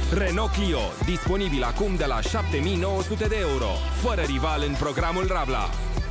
Renault Clio, disponibil acum de la 7.900 de euro, fără rival în programul Rabla.